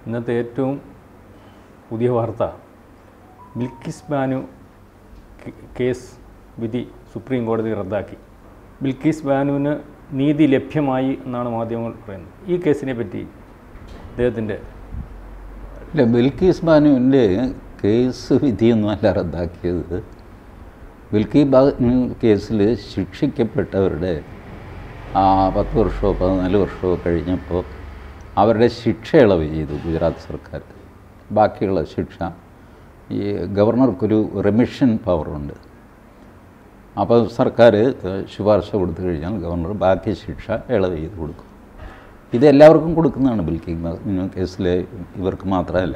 ഇന്നത്തെ ഏറ്റവും പുതിയ വാർത്ത, ബിൽക്കിസ് ബാനു കേസ് വിധി സുപ്രീം കോടതി റദ്ദാക്കി. ബിൽക്കിസ് ബാനുവിന് നീതി ലഭ്യമായി എന്നാണ് മാധ്യമങ്ങൾ പറയുന്നത്. ഈ കേസിനെ പറ്റി അദ്ദേഹത്തിൻ്റെ ഇല്ല, ബിൽക്കിസ് ബാനുവിൻ്റെ കേസ് വിധിയൊന്നുമല്ല റദ്ദാക്കിയത്. ബിൽക്കി ബാനു കേസിൽ ശിക്ഷിക്കപ്പെട്ടവരുടെ 10 വർഷമോ 14 വർഷമോ കഴിഞ്ഞപ്പോൾ അവരുടെ ശിക്ഷ ഇളവ് ചെയ്തു ഗുജറാത്ത് സർക്കാർ. ബാക്കിയുള്ള ശിക്ഷ ഈ ഗവർണർക്കൊരു റെമിഷൻ പവറുണ്ട്. അപ്പോൾ സർക്കാർ ശുപാർശ കൊടുത്തു കഴിഞ്ഞാൽ ഗവർണർ ബാക്കി ശിക്ഷ ഇളവ് ചെയ്ത് കൊടുക്കും. ഇത് എല്ലാവർക്കും കൊടുക്കുന്നതാണ്. ബിൽക്കി ബാനു കേസിലെ ഇവർക്ക് മാത്രമല്ല.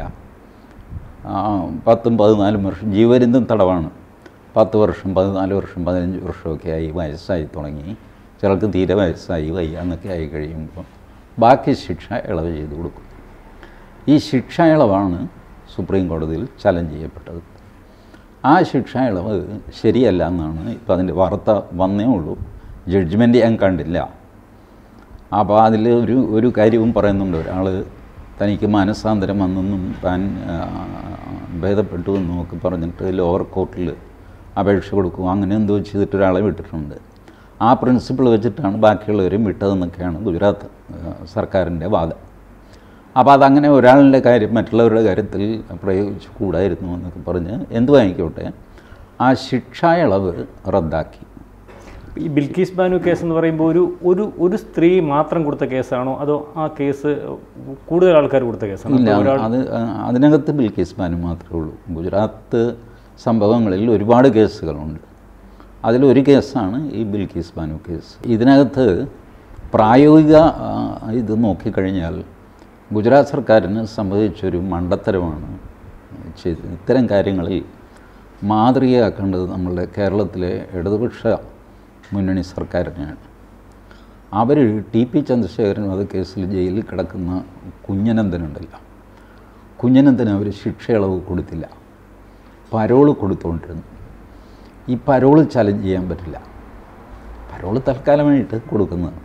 10ഉം 14ഉം വർഷം ജീവപര്യന്തം തടവാണ്. 10 വർഷം 14 വർഷം 15 വർഷമൊക്കെ ആയി വയസ്സായി തുടങ്ങി, ചിലർക്ക് തീരെ വയസ്സായി വയ്യ എന്നൊക്കെ ആയി കഴിയുമ്പോൾ ബാക്കി ശിക്ഷ ഇളവ് ചെയ്ത് കൊടുക്കും. ഈ ശിക്ഷ ഇളവാണ് സുപ്രീം കോടതിയിൽ ചലഞ്ച് ചെയ്യപ്പെട്ടത്. ആ ശിക്ഷ ഇളവ് ശരിയല്ല എന്നാണ് ഇപ്പം അതിൻ്റെ വാർത്ത വന്നേ ഉള്ളൂ. ജഡ്ജ്മെൻറ്റ് ഞാൻ കണ്ടില്ല. അപ്പോൾ അതിൽ ഒരു കാര്യവും പറയുന്നുണ്ട്. ഒരാൾ തനിക്ക് മാനസാന്തരം വന്നെന്നും താൻ ഭേദപ്പെട്ടു എന്നും ഒക്കെ പറഞ്ഞിട്ട് ലോവർ കോർട്ടിൽ അപേക്ഷ കൊടുക്കും. അങ്ങനെ എന്തോ ചെയ്തിട്ട് ഒരാളെ വിട്ടിട്ടുണ്ട്. ആ പ്രിൻസിപ്പിൾ വെച്ചിട്ടാണ് ബാക്കിയുള്ളവരും വിട്ടതെന്നൊക്കെയാണ് ഗുജറാത്ത് സർക്കാരിൻ്റെ വാദം. അപ്പോൾ അതങ്ങനെ ഒരാളുടെ കാര്യം മറ്റുള്ളവരുടെ കാര്യത്തിൽ പ്രയോഗിച്ചു കൂടായിരുന്നു എന്നൊക്കെ പറഞ്ഞ് എന്തുവായിക്കോട്ടെ ആ ശിക്ഷാ ഇളവ് റദ്ദാക്കി. ഈ ബിൽക്കിസ് ബാനു കേസ് എന്ന് പറയുമ്പോൾ ഒരു സ്ത്രീ മാത്രം കൊടുത്ത കേസാണോ, അതോ ആ കേസ് കൂടുതൽ ആൾക്കാർ കൊടുത്ത കേസാണോ? ഇല്ല, അതിനകത്ത് ബിൽക്കിസ് ബാനു മാത്രമേ ഉള്ളൂ. ഗുജറാത്ത് സംഭവങ്ങളിൽ ഒരുപാട് കേസുകളുണ്ട്. അതിലൊരു കേസാണ് ഈ ബിൽക്കിസ് ബാനു കേസ്. ഇതിനകത്ത് പ്രായോഗിക ഇത് നോക്കിക്കഴിഞ്ഞാൽ ഗുജറാത്ത് സർക്കാരിന് സംഭവിച്ചൊരു മണ്ടത്തരമാണ് ചെയ്തത്. ഇത്തരം കാര്യങ്ങളിൽ മാതൃകയാക്കേണ്ടത് നമ്മളുടെ കേരളത്തിലെ ഇടതുപക്ഷ മുന്നണി സർക്കാരിനെയാണ്. അവർ TP ചന്ദ്രശേഖരൻ വധക്കേസിൽ ജയിലിൽ കിടക്കുന്ന കുഞ്ഞനന്തനുണ്ടല്ലോ, കുഞ്ഞനന്തന് അവർ ശിക്ഷ ഇളവ് കൊടുത്തില്ല, പരോള് കൊടുത്തുകൊണ്ടിരുന്നു. ഈ പരോള് ചലഞ്ച് ചെയ്യാൻ പറ്റില്ല. പരോള് തൽക്കാലമായിട്ട് കൊടുക്കുന്നതാണ്.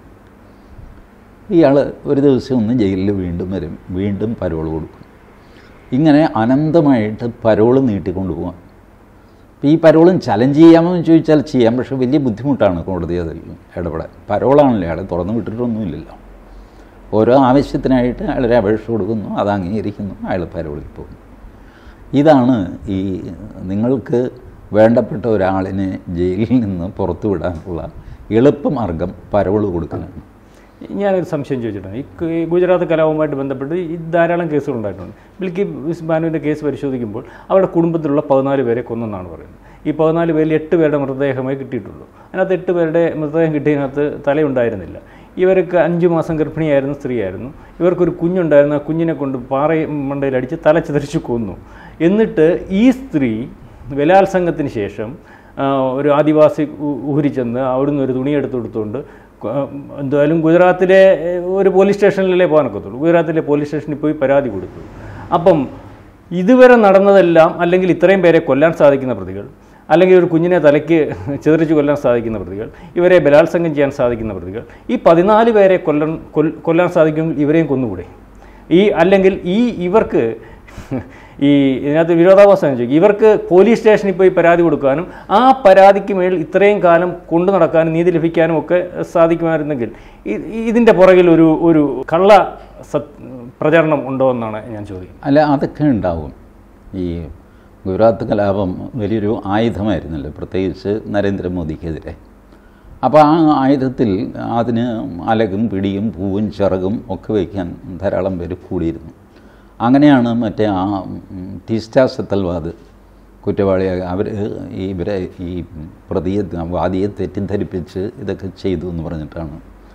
ഇയാൾ ഒരു ദിവസം ഒന്ന് ജയിലിൽ വീണ്ടും വരും, വീണ്ടും പരോള് കൊടുക്കും. ഇങ്ങനെ അനന്തമായിട്ട് പരോള് നീട്ടിക്കൊണ്ടു പോകാം. ഈ പരോളും ചലഞ്ച് ചെയ്യാമെന്ന് ചോദിച്ചാൽ ചെയ്യാം, പക്ഷേ വലിയ ബുദ്ധിമുട്ടാണ് കോടതി അതിൽ ഇടപെടാൻ. പരോളാണല്ലോ, അയാളെ തുറന്നു വിട്ടിട്ടൊന്നുമില്ലല്ലോ. ഓരോ ആവശ്യത്തിനായിട്ട് അയാളൊരു അപേക്ഷ കൊടുക്കുന്നു, അത് അംഗീകരിക്കുന്നു, അയാൾ പരോളിൽ പോകുന്നു. ഇതാണ് ഈ നിങ്ങൾക്ക് വേണ്ടപ്പെട്ട ഒരാളിനെ ജയിലിൽ നിന്ന് പുറത്തു വിടാനുള്ള എളുപ്പമാർഗം പരോള് കൊടുക്കലാണ്. ഞാനൊരു സംശയം ചോദിച്ചിട്ടുണ്ട്. ഈ ഗുജറാത്ത് കലാപവുമായിട്ട് ബന്ധപ്പെട്ട് ധാരാളം കേസുകളുണ്ടായിട്ടുണ്ട്. ബിൽക്കിസ് ബാനുവിൻ്റെ കേസ് പരിശോധിക്കുമ്പോൾ അവരുടെ കുടുംബത്തിലുള്ള 14 പേരെ കൊന്നെന്നാണ് പറയുന്നത്. ഈ 14 പേരിൽ 8 പേരുടെ മൃതദേഹമായി കിട്ടിയിട്ടുള്ളൂ. അതിനകത്ത് 8 പേരുടെ മൃതദേഹം കിട്ടിയതിനകത്ത് തലയുണ്ടായിരുന്നില്ല. ഇവർക്ക് 5 മാസം ഗർഭിണിയായിരുന്ന സ്ത്രീയായിരുന്നു. ഇവർക്കൊരു കുഞ്ഞുണ്ടായിരുന്നു. ആ കുഞ്ഞിനെ കൊണ്ട് മണ്ടയിലടിച്ച് തല ചിതറിച്ച് കൊന്നു. എന്നിട്ട് ഈ സ്ത്രീ ബലാത്സംഗത്തിന് ശേഷം ഒരു ആദിവാസി ഊരി ചെന്ന് അവിടുന്ന് ഒരു തുണിയെടുത്ത് കൊടുത്തുകൊണ്ട് എന്തായാലും ഗുജറാത്തിലെ ഒരു പോലീസ് സ്റ്റേഷനിലല്ലേ പോകാനൊക്കത്തുള്ളൂ. ഗുജറാത്തിലെ പോലീസ് സ്റ്റേഷനിൽ പോയി പരാതി കൊടുത്തു. അപ്പം ഇതുവരെ നടന്നതെല്ലാം, അല്ലെങ്കിൽ ഇത്രയും പേരെ കൊല്ലാൻ സാധിക്കുന്ന പ്രതികൾ, അല്ലെങ്കിൽ ഒരു കുഞ്ഞിനെ തലയ്ക്ക് ചിതറിച്ച് കൊല്ലാൻ സാധിക്കുന്ന പ്രതികൾ, ഇവരെ ബലാത്സംഗം ചെയ്യാൻ സാധിക്കുന്ന പ്രതികൾ, ഈ 14 പേരെ കൊല്ലാൻ സാധിക്കുമെങ്കിൽ ഇവരെയും കൊന്നുകൂടെ? അല്ലെങ്കിൽ ഇവർക്ക് ഇതിനകത്ത് വിരോധാഭാസം ചോദിക്കും. ഇവർക്ക് പോലീസ് സ്റ്റേഷനിൽ പോയി പരാതി കൊടുക്കാനും ആ പരാതിക്ക് മേൽ ഇത്രയും കാലം കൊണ്ടു നടക്കാനും നീതി ലഭിക്കാനും ഒക്കെ സാധിക്കുമായിരുന്നെങ്കിൽ ഇതിൻ്റെ പുറകിൽ ഒരു കള്ള പ്രചരണം ഉണ്ടോ എന്നാണ് ഞാൻ ചോദിക്കുന്നത്. അല്ല, അതൊക്കെ ഉണ്ടാവും. ഈ ഗുജറാത്ത് കലാപം വലിയൊരു ആയുധമായിരുന്നല്ലോ, പ്രത്യേകിച്ച് നരേന്ദ്രമോദിക്കെതിരെ. അപ്പോൾ ആ ആയുധത്തിൽ അതിന് അലകും പിടിയും പൂവും ചിറകും ഒക്കെ വയ്ക്കാൻ ധാരാളം പേര് കൂടിയിരുന്നു. അങ്ങനെയാണ് മറ്റേ ആ ടീസ്റ്റാ സെത്തൽവാദ് കുറ്റവാളിയായി ഇവരെ ഈ വാദിയെ തെറ്റിദ്ധരിപ്പിച്ച് ഇതൊക്കെ ചെയ്തു എന്ന് പറഞ്ഞിട്ടാണ്.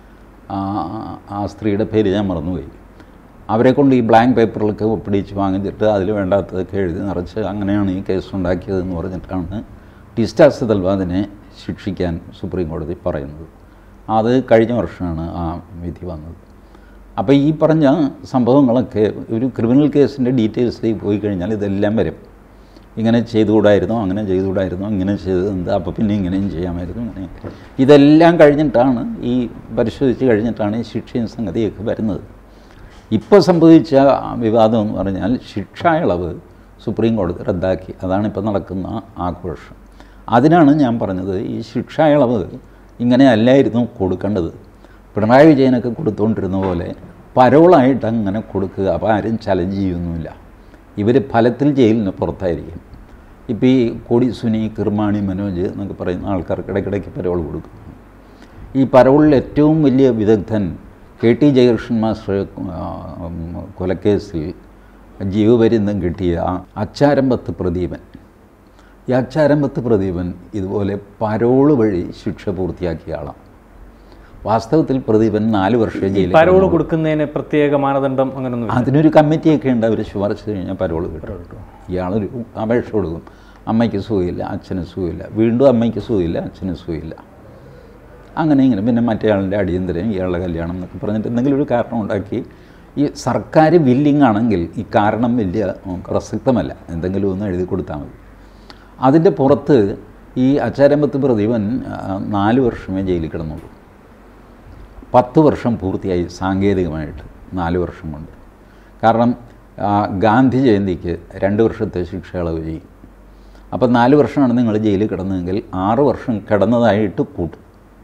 ആ സ്ത്രീയുടെ പേര് ഞാൻ മറന്നുപോയി. അവരെ കൊണ്ട് ഈ ബ്ലാങ്ക് പേപ്പറിലൊക്കെ ഒപ്പിടിച്ച് വാങ്ങിച്ചിട്ട് അതിൽ വേണ്ടാത്തതൊക്കെ എഴുതി നിറച്ച് അങ്ങനെയാണ് ഈ കേസ് ഉണ്ടാക്കിയതെന്ന് പറഞ്ഞിട്ടാണ് ടീസ്റ്റാ സെത്തൽവാദിനെ ശിക്ഷിക്കാൻ സുപ്രീം കോടതി പറയുന്നത്. അത് കഴിഞ്ഞ വർഷമാണ് ആ വിധി വന്നത്. അപ്പോൾ ഈ പറഞ്ഞ സംഭവങ്ങളൊക്കെ ഒരു ക്രിമിനൽ കേസിൻ്റെ ഡീറ്റെയിൽസിലേക്ക് പോയി കഴിഞ്ഞാൽ ഇതെല്ലാം വരും. ഇങ്ങനെ ചെയ്തുകൂടായിരുന്നോ, അങ്ങനെ ചെയ്തുകൂടായിരുന്നോ, ഇങ്ങനെ ചെയ്തത് എന്താ, അപ്പോൾ പിന്നെ ഇങ്ങനെയും ചെയ്യാമായിരുന്നു, ഇങ്ങനെയൊക്കെ. ഇതെല്ലാം കഴിഞ്ഞിട്ടാണ് ഈ പരിശോധിച്ച് കഴിഞ്ഞിട്ടാണ് ഈ ശിക്ഷയും സംഗതിയൊക്കെ വരുന്നത്. ഇപ്പോൾ സംഭവിച്ച വിവാദം എന്ന് പറഞ്ഞാൽ ശിക്ഷാ ഇളവ് സുപ്രീം കോടതി റദ്ദാക്കി. അതാണ് ഇപ്പോൾ നടക്കുന്ന ആഘോഷം. അതിനാണ് ഞാൻ പറഞ്ഞത്, ഈ ശിക്ഷാ ഇളവ് ഇങ്ങനെയല്ലായിരുന്നു കൊടുക്കേണ്ടത്. പിണറായി വിജയനൊക്കെ കൊടുത്തുകൊണ്ടിരുന്ന പോലെ പരോളായിട്ട് അങ്ങനെ കൊടുക്കുക. അപ്പോൾ ആരും ചലഞ്ച് ചെയ്യുന്നില്ല. ഇവർ ഫലത്തിൽ ജയിലിന് പുറത്തായിരിക്കും. ഇപ്പോൾ ഈ കോടി സുനി, കിർമാണി മനോജ് എന്നൊക്കെ പറയുന്ന ആൾക്കാർക്ക് ഇടയ്ക്കിടയ്ക്ക് പരോൾ കൊടുക്കും. ഈ പരോളിൽ ഏറ്റവും വലിയ വിദഗ്ധൻ KT ജയകൃഷ്ണൻ മാസ്റ്റർ കൊലക്കേസിൽ ജീവപര്യന്തം കിട്ടിയ അച്ചാരമ്പത്ത് പ്രദീപൻ. ഈ അച്ചാരമ്പത്ത് പ്രദീപൻ ഇതുപോലെ പരോള് വഴി ശിക്ഷ പൂർത്തിയാക്കിയ ആളാണ്. വാസ്തവത്തിൽ പ്രദീപൻ 4 വർഷം ജയിലിൽ. പരോള് കൊടുക്കുന്നതിന് പ്രത്യേക മാനദണ്ഡം അങ്ങനെയൊന്നും? അതിനൊരു കമ്മിറ്റിയൊക്കെ ഉണ്ട്. അവർ ശുപാർശ കഴിഞ്ഞാൽ പരോള് കിട്ടും. ഇയാളൊരു അപേക്ഷ കൊടുക്കും, അമ്മയ്ക്ക് സുഖമില്ല, അച്ഛന് സുഖമില്ല, വീണ്ടും അമ്മയ്ക്ക് സുഖമില്ല, അച്ഛന് സുഖമില്ല, അങ്ങനെ ഇങ്ങനെ, പിന്നെ മറ്റേയാളുടെ അടിയന്തരം, ഇയാളുടെ കല്യാണം എന്നൊക്കെ പറഞ്ഞിട്ട് എന്തെങ്കിലും ഒരു കാരണം ഉണ്ടാക്കി. ഈ സർക്കാർ വില്ലിങ് ആണെങ്കിൽ ഈ കാരണം വലിയ പ്രസക്തമല്ല, എന്തെങ്കിലും ഒന്ന് എഴുതി കൊടുത്താൽ മതി. അതിൻ്റെ പുറത്ത് ഈ അച്ചാരമ്പത്ത് പ്രദീപൻ 4 വർഷമേ ജയിലിൽ കിടന്നുള്ളൂ. 10 വർഷം പൂർത്തിയായി സാങ്കേതികമായിട്ട് 4 വർഷം കൊണ്ട്. കാരണം ഗാന്ധി ജയന്തിക്ക് 2 വർഷത്തെ ശിക്ഷ ഇളവ് ചെയ്യും. അപ്പോൾ 4 വർഷമാണ് നിങ്ങൾ ജയിലിൽ കിടന്നതെങ്കിൽ 6 വർഷം കിടന്നതായിട്ട് കൂട്ടും.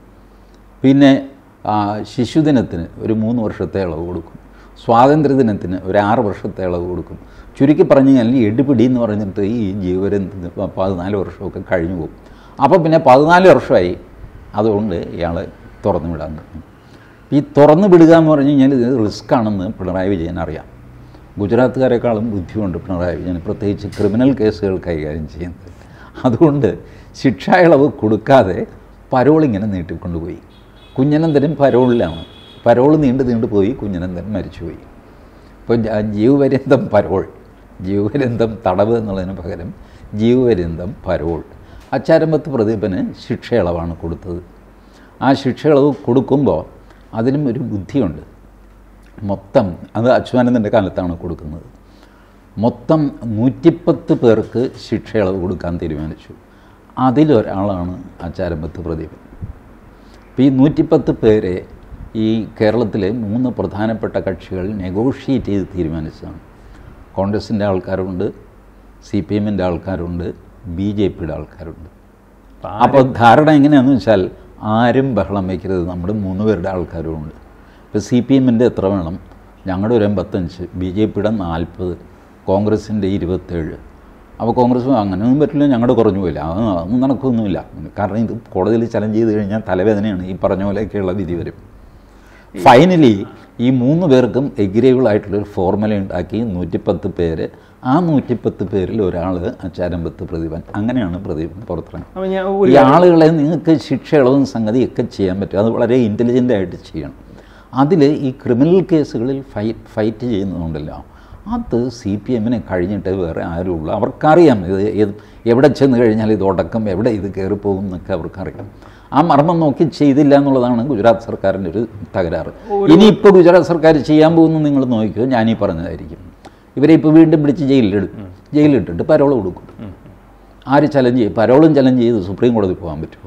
പിന്നെ ശിശുദിനത്തിന് ഒരു 3 വർഷത്തെ ഇളവ് കൊടുക്കും. സ്വാതന്ത്ര്യദിനത്തിന് ഒരു 6 വർഷത്തെ ഇളവ് കൊടുക്കും. ചുരുക്കി പറഞ്ഞു കഴിഞ്ഞാൽ എടുപിടി എന്ന് പറഞ്ഞിട്ട് ഈ ജീവപര്യന്തത്തിന് 14 വർഷമൊക്കെ കഴിഞ്ഞു പോകും. അപ്പോൾ പിന്നെ 14 വർഷമായി. അതുകൊണ്ട് ഇയാളെ തുറന്നു വിടാൻ തുടങ്ങി. ഈ തുറന്നു വിടുക എന്ന് പറഞ്ഞു കഴിഞ്ഞാൽ ഇത് റിസ്ക് ആണെന്ന് പിണറായി വിജയൻ അറിയാം. ഗുജറാത്തുകാരെക്കാളും ബുദ്ധിയുണ്ട് പിണറായി വിജയൻ, പ്രത്യേകിച്ച് ക്രിമിനൽ കേസുകൾ കൈകാര്യം ചെയ്യുന്നത്. അതുകൊണ്ട് ശിക്ഷാ ഇളവ് കൊടുക്കാതെ പരോളിങ്ങനെ നീട്ടിക്കൊണ്ടുപോയി. കുഞ്ഞനന്തനും പരോളിലാണ്. പരോൾ നീണ്ടു പോയി, കുഞ്ഞനന്തൻ മരിച്ചുപോയി. ഇപ്പോൾ ജീവപര്യന്തം പരോൾ, ജീവപര്യന്തം തടവ് എന്നുള്ളതിന് പകരം ജീവപര്യന്തം പരോൾ. അച്ചാരമ്പത്ത് പ്രദീപന് ശിക്ഷ ഇളവാണ് കൊടുത്തത്. ആ ശിക്ഷ ഇളവ് കൊടുക്കുമ്പോൾ അതിനും ഒരു ബുദ്ധിയുണ്ട്. മൊത്തം അത് അച്യുതാനന്ദൻ്റെ കാലത്താണ് കൊടുക്കുന്നത്. മൊത്തം 110 പേർക്ക് ശിക്ഷ ഇളവ് കൊടുക്കാൻ തീരുമാനിച്ചു. അതിലൊരാളാണ് അച്ചാരമ്പത്ത് പ്രദീപൻ. അപ്പോൾ ഈ 110 പേരെ ഈ കേരളത്തിലെ 3 പ്രധാനപ്പെട്ട കക്ഷികൾ നെഗോഷിയേറ്റ് ചെയ്ത് തീരുമാനിച്ചതാണ്. കോൺഗ്രസിൻ്റെ ആൾക്കാരുണ്ട്, CPMൻ്റെ ആൾക്കാരുണ്ട്, BJPയുടെ ആൾക്കാരുണ്ട്. അപ്പോൾ ധാരണ എങ്ങനെയാണെന്ന് വെച്ചാൽ ആരും ബഹളം വയ്ക്കരുത്, നമ്മുടെ 3 പേരുടെ ആൾക്കാരും ഉണ്ട്. ഇപ്പോൾ CPMൻ്റെ എത്ര വേണം? ഞങ്ങളുടെ ഒരു 85, BJPയുടെ 40, കോൺഗ്രസിൻ്റെ 27. അപ്പോൾ കോൺഗ്രസ് അങ്ങനെയൊന്നും പറ്റില്ല, ഞങ്ങളുടെ കുറഞ്ഞു പോയില്ല, അതൊന്നും നടക്കുകയൊന്നുമില്ല. കാരണം ഇത് കോടതിയിൽ ചലഞ്ച് ചെയ്ത് കഴിഞ്ഞാൽ തലവേദനയാണ്. ഈ പറഞ്ഞ പോലെയൊക്കെയുള്ള വിധി വരും. ഫൈനലി ഈ 3 പേർക്കും എഗ്രിയബിളായിട്ടുള്ളൊരു ഫോർമുല ഉണ്ടാക്കി 110 പേര്. ആ 110 പേരിൽ ഒരാൾ അച്ചാരമ്പത്ത് പ്രദീപൻ. അങ്ങനെയാണ് പ്രദീപൻ പുറത്തിറങ്ങുന്നത്. ഈ ആളുകളെ നിങ്ങൾക്ക് ശിക്ഷ ഇളവും സംഗതിയൊക്കെ ചെയ്യാൻ പറ്റും. അത് വളരെ ഇൻ്റലിജൻ്റായിട്ട് ചെയ്യണം. അതിൽ ഈ ക്രിമിനൽ കേസുകളിൽ ഫൈറ്റ് ചെയ്യുന്നതുകൊണ്ടല്ലോ, അത് CPMനെ കഴിഞ്ഞിട്ട് വേറെ ആരുമുള്ളൂ. അവർക്കറിയാം ഇത് എവിടെ ചെന്ന് കഴിഞ്ഞാൽ ഇത് ഉടക്കം, എവിടെ ഇത് കയറിപ്പോകും എന്നൊക്കെ അവർക്കറിയാം. ആ മർമ്മം നോക്കി ചെയ്തില്ല എന്നുള്ളതാണ് ഗുജറാത്ത് സർക്കാരിൻ്റെ ഒരു തകരാറ്. ഇനിയിപ്പോൾ ഗുജറാത്ത് സർക്കാർ ചെയ്യാൻ പോകുന്നു നിങ്ങൾ നോക്കിയോ, ഞാനീ പറഞ്ഞതായിരിക്കും. ഇവരെ ഇപ്പോൾ വീണ്ടും പിടിച്ച് ജയിലിലിട്ടിട്ട് പരോൾ കൊടുക്കും. ആര് ചലഞ്ച് ചെയ്യും? പരോളും ചലഞ്ച് ചെയ്ത് സുപ്രീം കോടതി പോകാൻ പറ്റുമോ?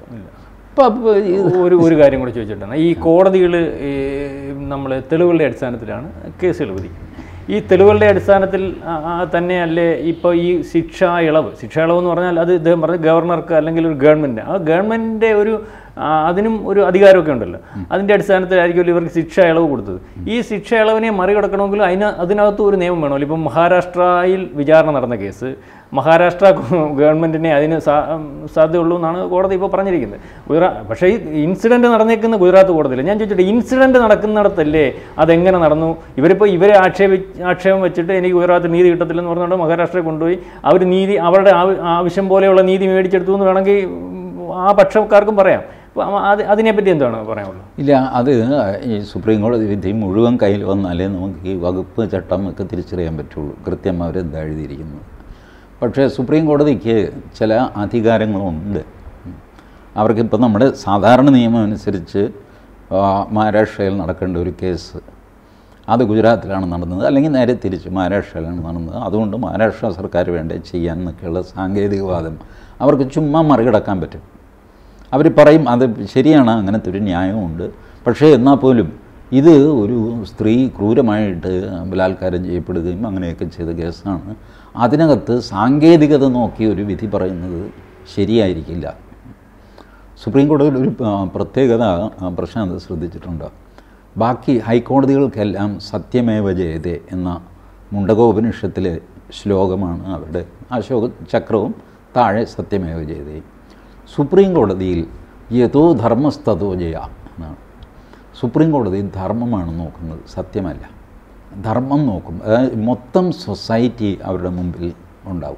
ഒരു കാര്യം കൂടി ചോദിച്ചിട്ടാണ്, ഈ കോടതികൾ നമ്മൾ തെളിവുകളുടെ അടിസ്ഥാനത്തിലാണ് കേസുകൾ വിധിക്കുന്നത്. ഈ തെളിവുകളുടെ അടിസ്ഥാനത്തിൽ തന്നെയല്ലേ ഇപ്പോൾ ഈ ശിക്ഷാ ഇളവ് എന്ന് പറഞ്ഞാൽ അത് ഇദ്ദേഹം പറഞ്ഞ ഗവർണർക്ക് അല്ലെങ്കിൽ ഒരു ഗവൺമെൻറ്, ആ ഗവൺമെൻറ്റിൻ്റെ അതിനും ഒരു അധികാരമൊക്കെ ഉണ്ടല്ലോ, അതിൻ്റെ അടിസ്ഥാനത്തിലായിരിക്കുമല്ലോ ഇവർക്ക് ശിക്ഷാ ഇളവ് കൊടുത്തത്. ഈ ശിക്ഷാ ഇളവിനെ മറികടക്കണമെങ്കിൽ അതിനകത്ത് ഒരു നിയമം വേണമല്ലോ. ഇപ്പം മഹാരാഷ്ട്രയിൽ വിചാരണ നടന്ന കേസ് മഹാരാഷ്ട്ര ഗവൺമെൻറ്റിനെ അതിന് സാധ്യതയുള്ളൂ എന്നാണ് കോടതി ഇപ്പോൾ പറഞ്ഞിരിക്കുന്നത്. പക്ഷേ ഈ ഇൻസിഡൻറ്റ് നടന്നേക്കുന്ന ഗുജറാത്ത് കോടതിയിൽ. ഞാൻ ചോദിച്ചിട്ട്, ഇൻസിഡൻറ്റ് നടക്കുന്നിടത്തല്ലേ അതെങ്ങനെ നടന്നു? ഇവരെ ആക്ഷേപം വെച്ചിട്ട് എനിക്ക് ഗുജറാത്തിൽ നീതി കിട്ടത്തില്ലെന്ന് പറഞ്ഞുകൊണ്ട് മഹാരാഷ്ട്രയെ കൊണ്ടുപോയി അവർ അവരുടെ ആവശ്യം പോലെയുള്ള നീതി മേടിച്ചെടുത്തു എന്ന് വേണമെങ്കിൽ ആ പക്ഷക്കാർക്കും പറയാം. അതിനെപ്പറ്റി എന്താണ് പറയാനുള്ളത്? ഇല്ല, അത് ഈ സുപ്രീം കോടതി വിധി മുഴുവൻ കയ്യിൽ വന്നാലേ നമുക്ക് ഈ വകുപ്പ് ചട്ടം ഒക്കെ തിരിച്ചറിയാൻ പറ്റുള്ളൂ, കൃത്യം അവരെന്താ എഴുതിയിരിക്കുന്നത്. പക്ഷേ സുപ്രീം കോടതിക്ക് ചില അധികാരങ്ങളുണ്ട്. അവർക്കിപ്പോൾ നമ്മുടെ സാധാരണ നിയമം അനുസരിച്ച് മഹാരാഷ്ട്രയിൽ നടക്കേണ്ട ഒരു കേസ് അത് ഗുജറാത്തിലാണ് നടന്നത്, അല്ലെങ്കിൽ നേരെ തിരിച്ച് മഹാരാഷ്ട്രയിലാണ് നടന്നത്. അതുകൊണ്ട് മഹാരാഷ്ട്ര സർക്കാർ വേണ്ടേ ചെയ്യാൻ എന്നൊക്കെയുള്ള സാങ്കേതികവാദം അവർക്ക് ചുമ്മാ മറികടക്കാൻ പറ്റും. അവർ പറയും അത് ശരിയാണ്, അങ്ങനത്തെ ഒരു ന്യായമുണ്ട്. പക്ഷേ എന്നാൽ പോലും ഇത് ഒരു സ്ത്രീ ക്രൂരമായിട്ട് ബലാത്കാരം ചെയ്യപ്പെടുകയും അങ്ങനെയൊക്കെ ചെയ്ത കേസാണ്. അതിനകത്ത് സാങ്കേതികത നോക്കി ഒരു വിധി പറയുന്നത് ശരിയായിരിക്കില്ല. സുപ്രീം കോടതിയിൽ ഒരു പ്രത്യേകത പ്രശാന്ത് ശ്രദ്ധിച്ചിട്ടുണ്ട്. ബാക്കി ഹൈക്കോടതികൾക്കെല്ലാം സത്യമേവ ജയതേ എന്ന മുണ്ടകോപനിഷത്തിലെ ശ്ലോകമാണ് അവരുടെ അശോക ചക്രവും താഴെ സത്യമേവ ജയതേ. സുപ്രീം കോടതിയിൽ യഥോ ധർമ്മസ്തോ ജയ എന്നാണ്. സുപ്രീം കോടതി ധർമ്മമാണ് നോക്കുന്നത്, സത്യമല്ല. ധർമ്മം നോക്കും, അതായത് മൊത്തം സൊസൈറ്റി അവരുടെ മുമ്പിൽ ഉണ്ടാവും.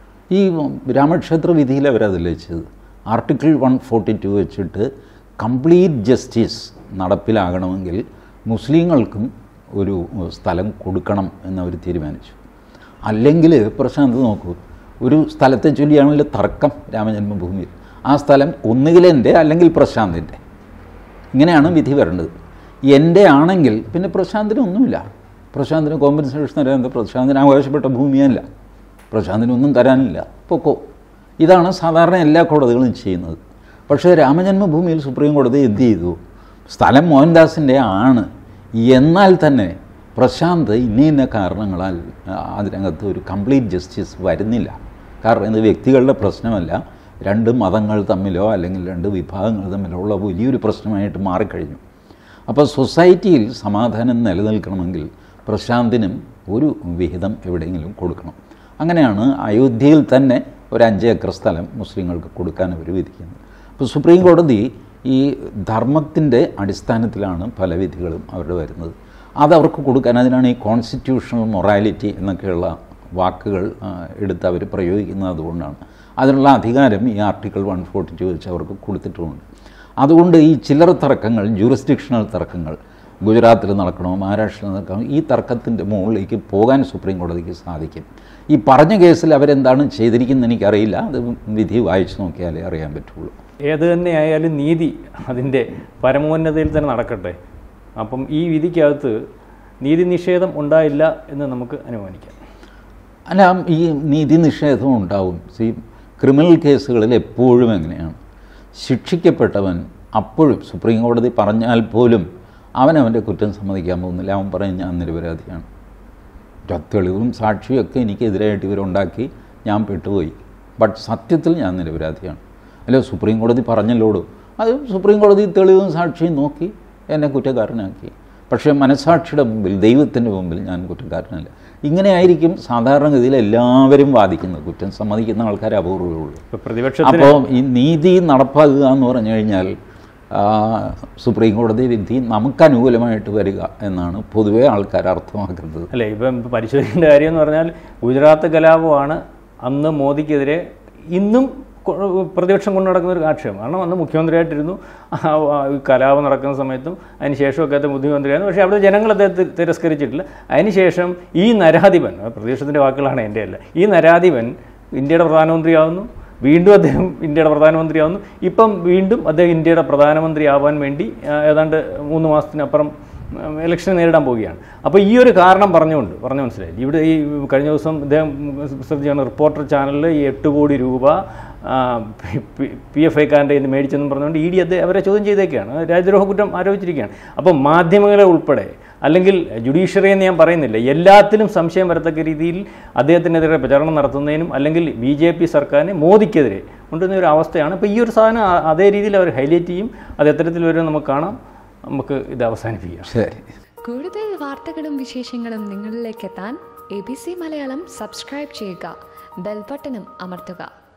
ഈ രാമക്ഷേത്ര വിധിയിൽ അവരതിൽ വെച്ചത് ആർട്ടിക്കിൾ 142 വെച്ചിട്ട് കംപ്ലീറ്റ് ജസ്റ്റിസ് നടപ്പിലാകണമെങ്കിൽ മുസ്ലിങ്ങൾക്കും ഒരു സ്ഥലം കൊടുക്കണം എന്നവർ തീരുമാനിച്ചു. അല്ലെങ്കിൽ പ്രശാന്ത് നോക്കൂ, ഒരു സ്ഥലത്തെ ചൊല്ലിയാണല്ലോ തർക്കം രാമജന്മഭൂമിയിൽ. ആ സ്ഥലം ഒന്നുകിൽ എൻ്റെ അല്ലെങ്കിൽ പ്രശാന്തിൻ്റെ, ഇങ്ങനെയാണ് വിധി വരേണ്ടത്. എൻ്റെ ആണെങ്കിൽ പിന്നെ പ്രശാന്തിനൊന്നുമില്ല, പ്രശാന്തിന് കോമ്പൻസേഷൻ തരാൻ, പ്രശാന്തിന് ആവശ്യപ്പെട്ട ഭൂമിയല്ല, പ്രശാന്തിനൊന്നും തരാനില്ല, പൊക്കോ. ഇതാണ് സാധാരണ എല്ലാ കോടതികളും ചെയ്യുന്നത്. പക്ഷേ രാമജന്മഭൂമിയിൽ സുപ്രീം കോടതി എന്ത് ചെയ്തു? സ്ഥലം മോഹൻദാസിൻ്റെ ആണ്, എന്നാൽ തന്നെ പ്രശാന്ത് ഇന്ന കാരണങ്ങളാൽ അതിനകത്ത് ഒരു കംപ്ലീറ്റ് ജസ്റ്റിസ് വരുന്നില്ല. കാരണം ഇത് വ്യക്തികളുടെ പ്രശ്നമല്ല, രണ്ട് മതങ്ങൾ തമ്മിലോ അല്ലെങ്കിൽ രണ്ട് വിഭാഗങ്ങൾ തമ്മിലോ ഉള്ള വലിയൊരു പ്രശ്നമായിട്ട് മാറിക്കഴിഞ്ഞു. അപ്പോൾ സൊസൈറ്റിയിൽ സമാധാനം നിലനിൽക്കണമെങ്കിൽ പ്രശാന്തിനും ഒരു വിഹിതം എവിടെയെങ്കിലും കൊടുക്കണം. അങ്ങനെയാണ് അയോധ്യയിൽ തന്നെ ഒരു 5 ഏക്കർ സ്ഥലം മുസ്ലിങ്ങൾക്ക് കൊടുക്കാൻ അവർ വിധിക്കുന്നത്. അപ്പോൾ സുപ്രീം കോടതി ഈ ധർമ്മത്തിൻ്റെ അടിസ്ഥാനത്തിലാണ് പല വിധികളും അവരുടെ വരുന്നത്. അതവർക്ക് കൊടുക്കാൻ, അതിനാണ് ഈ കോൺസ്റ്റിറ്റ്യൂഷണൽ മൊറാലിറ്റി എന്നൊക്കെയുള്ള വാക്കുകൾ എടുത്ത് അവർ പ്രയോഗിക്കുന്നത്. അതുകൊണ്ടാണ് അതിനുള്ള അധികാരം ഈ ആർട്ടിക്കിൾ 142 വെച്ച് അവർക്ക് കൊടുത്തിട്ടുമുണ്ട്. അതുകൊണ്ട് ഈ ചില്ലറ തർക്കങ്ങൾ, ജൂറിസ്ഡിക്ഷണൽ തർക്കങ്ങൾ, ഗുജറാത്തിൽ നടക്കണോ മഹാരാഷ്ട്രയിൽ നടക്കണോ, ഈ തർക്കത്തിൻ്റെ മുകളിലേക്ക് പോകാൻ സുപ്രീം കോടതിക്ക് സാധിക്കും. ഈ പറഞ്ഞ കേസിൽ അവരെന്താണ് ചെയ്തിരിക്കുന്നത് എനിക്കറിയില്ല, അത് വിധി വായിച്ചു നോക്കിയാലേ അറിയാൻ പറ്റുള്ളൂ. ഏത് തന്നെയായാലും നീതി അതിൻ്റെ പരമോന്നതയിൽ തന്നെ നടക്കട്ടെ. അപ്പം ഈ വിധിക്കകത്ത് നീതി നിഷേധം ഉണ്ടായില്ല എന്ന് നമുക്ക് അനുമാനിക്കാം. അല്ല, ഈ നീതി നിഷേധം ഉണ്ടാവും. ക്രിമിനൽ കേസുകളിൽ എപ്പോഴും എങ്ങനെയാണ്, ശിക്ഷിക്കപ്പെട്ടവൻ അപ്പോഴും സുപ്രീം കോടതി പറഞ്ഞാൽ പോലും അവനവൻ്റെ കുറ്റം സമ്മതിക്കാൻ പോകുന്നില്ല. അവൻ പറയും ഞാൻ നിരപരാധിയാണ്, തെളിവും സാക്ഷിയൊക്കെ എനിക്കെതിരായിട്ട് ഇവരുണ്ടാക്കി, ഞാൻ പെട്ടുപോയി, ബട്ട് സത്യത്തിൽ ഞാൻ നിരപരാധിയാണ്. അല്ല, സുപ്രീം കോടതി പറഞ്ഞല്ലോടും, അത് സുപ്രീം കോടതി തെളിവും സാക്ഷിയും നോക്കി എന്നെ കുറ്റക്കാരനാക്കി. പക്ഷേ മനസാക്ഷിയുടെ മുമ്പിൽ, ദൈവത്തിൻ്റെ മുമ്പിൽ ഞാൻ കുറ്റക്കാരനല്ല. ഇങ്ങനെയായിരിക്കും സാധാരണഗതിയിൽ എല്ലാവരും വാദിക്കുന്നത്. കുറ്റം സമ്മതിക്കുന്ന ആൾക്കാർ അപൂർവമേ ഉള്ളൂ. അപ്പോൾ ഈ നീതി നടപ്പാക്കുക എന്ന് പറഞ്ഞു കഴിഞ്ഞാൽ സുപ്രീം കോടതി വിധി നമുക്ക് അനുകൂലമായിട്ട് വരിക എന്നാണ് പൊതുവേ ആൾക്കാർ അർത്ഥമാക്കുന്നത്. അല്ലേ, ഇപ്പം പരിശോധിക്കേണ്ട കാര്യം എന്ന് പറഞ്ഞാൽ ഗുജറാത്ത് കലാപമാണ് അന്ന് മോദിക്കെതിരെ ഇന്നും പ്രതിപക്ഷം കൊണ്ടു നടക്കുന്ന ഒരു ആക്ഷേപം. കാരണം അന്ന് മുഖ്യമന്ത്രിയായിട്ടിരുന്നു, കലാപം നടക്കുന്ന സമയത്തും അതിന് ശേഷമൊക്കെ അദ്ദേഹം മുഖ്യമന്ത്രിയായിരുന്നു. പക്ഷേ അവിടെ ജനങ്ങൾ അദ്ദേഹത്തെ തിരസ്കരിച്ചിട്ടില്ല. അതിനുശേഷം ഈ നരാധിപൻ, പ്രതിപക്ഷത്തിൻ്റെ വാക്കുകളാണ് എൻ്റെ അല്ല, ഈ നരാധിപൻ ഇന്ത്യയുടെ പ്രധാനമന്ത്രിയാവുന്നു, വീണ്ടും അദ്ദേഹം ഇന്ത്യയുടെ പ്രധാനമന്ത്രിയാവുന്നു. ഇപ്പം വീണ്ടും അദ്ദേഹം ഇന്ത്യയുടെ പ്രധാനമന്ത്രി ആവാൻ വേണ്ടി ഏതാണ്ട് 3 മാസത്തിനപ്പുറം ഇലക്ഷൻ നേരിടാൻ പോവുകയാണ്. അപ്പോൾ ഈ ഒരു കാരണം പറഞ്ഞു മനസ്സിലായി. ഇവിടെ ഈ കഴിഞ്ഞ ദിവസം ഇദ്ദേഹം ശ്രദ്ധിച്ചാണ് റിപ്പോർട്ടർ ചാനലിൽ ഈ 8 കോടി രൂപ PFIക്കാരൻ്റെ ഇന്ന് മേടിച്ചെന്നും പറഞ്ഞുകൊണ്ട് ED അവരെ ചോദ്യം ചെയ്തേക്കാണ്, രാജ്യദ്രോഹ കുറ്റം ആരോപിച്ചിരിക്കുകയാണ്. അപ്പോൾ മാധ്യമങ്ങളെ ഉൾപ്പെടെ, അല്ലെങ്കിൽ ജുഡീഷ്യറി എന്ന് ഞാൻ പറയുന്നില്ല, എല്ലാത്തിലും സംശയം വരത്തക്ക രീതിയിൽ അദ്ദേഹത്തിനെതിരെ പ്രചാരണം നടത്തുന്നതിനും അല്ലെങ്കിൽ BJP സർക്കാരിന് മോദിക്കെതിരെ കൊണ്ടുവന്ന ഒരു അവസ്ഥയാണ്. അപ്പോൾ ഈ ഒരു സാധനം അതേ രീതിയിൽ അവർ ഹൈലൈറ്റ് ചെയ്യും. അത് എത്തരത്തിൽ വരും നമുക്ക് കാണാം. നമുക്ക് ഇത് അവസാനിപ്പിക്കാം. ശരി. കൂടുതൽ വാർത്തകളും വിശേഷങ്ങളും നിങ്ങളിലേക്ക് എത്താൻ ABC മലയാളം സബ്സ്ക്രൈബ് ചെയ്യുക, ബെൽ ബട്ടണും അമർത്തുക.